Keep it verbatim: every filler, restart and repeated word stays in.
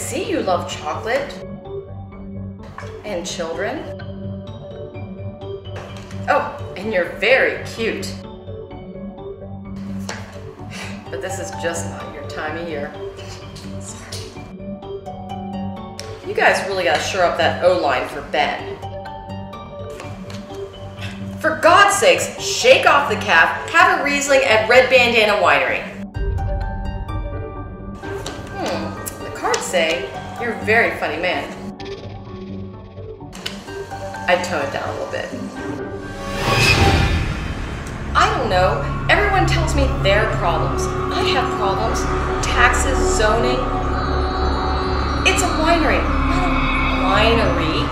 see you love chocolate and children. Oh, and you're very cute. But this is just not your time of year. Sorry. You guys really gotta shore up that O-line for Ben. For God's sakes, shake off the cap, have a Riesling at Red Bandana Winery. Hmm, the cards say you're a very funny man. I'd tone it down a little bit. I don't know, everyone tells me their problems. I have problems. Taxes, zoning. It's a winery, not a winery.